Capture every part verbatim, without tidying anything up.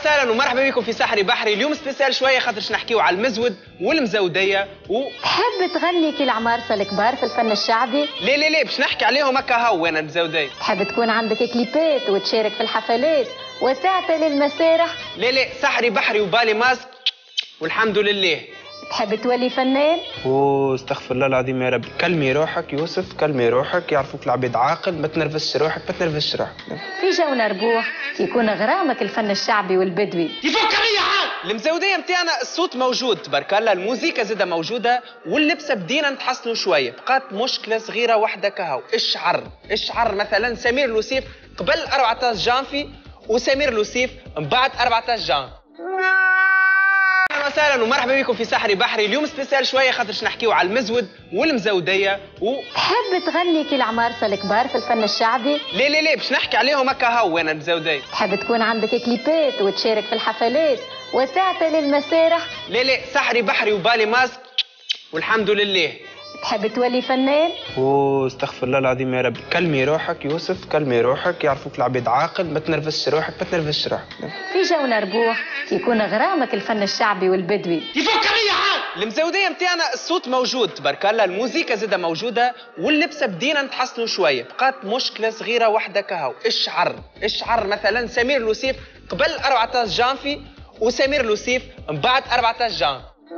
وسهلا ومرحبا بكم في سحري بحري. اليوم سبيسيال شويه خاطرش نحكيو على المزود والمزوديه و تحب تغني كي العمارسه الكبار في الفن الشعبي؟ لا لا لا باش نحكي عليهم هكا هو انا المزوديه. تحب تكون عندك كليبات وتشارك في الحفلات وتعتلي المسارح؟ لا لا سحري بحري وبالي ماسك والحمد لله. تحب تولي فنان؟ اوه استغفر الله العظيم يا رب. كلمي روحك يوسف، كلمي روحك، يعرفوك العباد عاقل، ما تنرفزش روحك ما تنرفزش روحك. في جونا ربوح يكون غرامك الفن الشعبي والبدوي. يفك عليا عاد. المزوديه نتاعنا الصوت موجود تبارك الله، الموسيقى زاده موجوده، واللبسه بدينا نتحسنوا شويه. بقات مشكله صغيره واحده كهو، الشعر، الشعر مثلا سمير لوسيف قبل أربعة عشر جانفي وسمير لوسيف من بعد أربعة عشر جان. اهلا وسهلا ومرحبا بكم في سحري بحري. اليوم سبيسيال شويه خاطرش نحكيو على المزود والمزوديه و تحب تغني كي العمارسه الكبار في الفن الشعبي؟ لا لا لا باش نحكي عليهم هكا هو انا المزوديه. تحب تكون عندك كليبات وتشارك في الحفلات وتعتلي المسارح؟ لا لا سحري بحري وبالي ماسك والحمد لله. تحب تولي فنان؟ اوه استغفر الله العظيم يا رب. كلمي روحك يوسف، كلمي روحك، يعرفوك العباد عاقل، ما تنرفزش روحك ما تنرفزش روحك. في جونا ربوح يكون غرامك الفن الشعبي والبدوي. يفك عليا عاد. المزوديه نتاعنا الصوت موجود تبارك الله، الموسيقى زاده موجوده، واللبسه بدينا نتحسنوا شويه. بقات مشكله صغيره واحده كهو، الشعر، الشعر مثلا سمير لوسيف قبل أربعة عشر جانفي وسمير لوسيف من بعد أربعة عشر جان.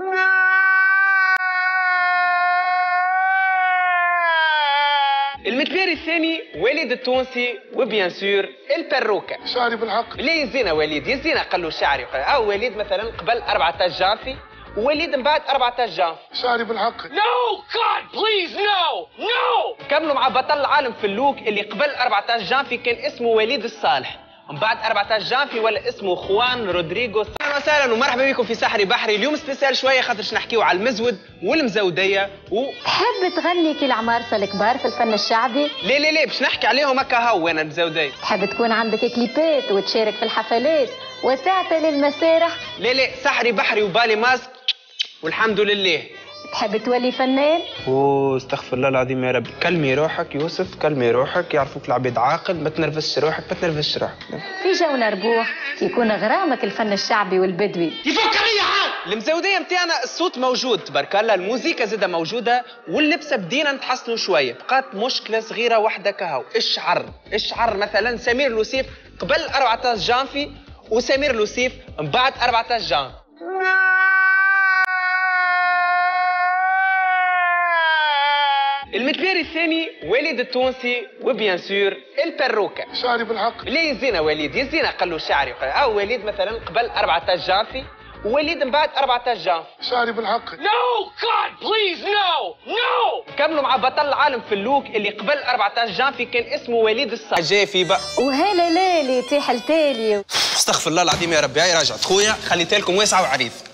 المتباري الثاني وليد التونسي وبيان سور البروكه. شعري بالحق. لا يزينا وليد يزينا قال له شعري، او وليد مثلا قبل أربعة عشر جانفي ووليد من بعد أربعة عشر جانفي. شعري بالحق. نو جاد بليز نو نو. كملوا مع بطل العالم في اللوك اللي قبل أربعة عشر جانفي كان اسمه وليد الصالح، من بعد أربعة عشر جانفي ولا اسمه خوان رودريغو. اهلا وسهلا ومرحبا بكم في سحري بحري. اليوم سبيسيال شويه خاطرش نحكيو على المزود والمزوديه و تحب تغني كي العمارسه الكبار في الفن الشعبي؟ لا لا لا باش نحكي عليهم هكا هو انا المزوديه. تحب تكون عندك كليبات وتشارك في الحفلات وتعتلي المسارح؟ لا لا سحري بحري وبالي ماسك والحمد لله. تحب تولي فنان؟ اوه استغفر الله العظيم يا رب. كلمي روحك يوسف، كلمي روحك، يعرفوك العباد عاقل، ما تنرفزش روحك ما تنرفزش روحك. في جونا ربوح يكون غرامك الفن الشعبي والبدوي. يفك عليا عاد. المزوديه نتاعنا الصوت موجود تبارك الله، الموسيقى زاده موجوده، واللبسه بدينا نتحسنوا شويه. بقات مشكله صغيره واحده كهو، الشعر، الشعر مثلا سمير لوسيف قبل أربعة عشر جانفي وسمير لوسيف من بعد أربعة عشر جان. المتباري الثاني وليد التونسي وبيان سور البروكه. شعري بالحق. لا يزينا وليد يزينا قال له شعري، او وليد مثلا قبل أربعة عشر جانفي ووليد من بعد أربعة عشر جانفي. شعري بالحق. نو جاد بليز نو نو. كملوا مع بطل العالم في اللوك اللي قبل أربعة عشر جانفي كان اسمه وليد الصالح. جافي بقى وهلا ليلي تيح التالي. استغفر الله العظيم يا ربي. هاي راجعت خويا خليتها لكم واسعه وعريضه.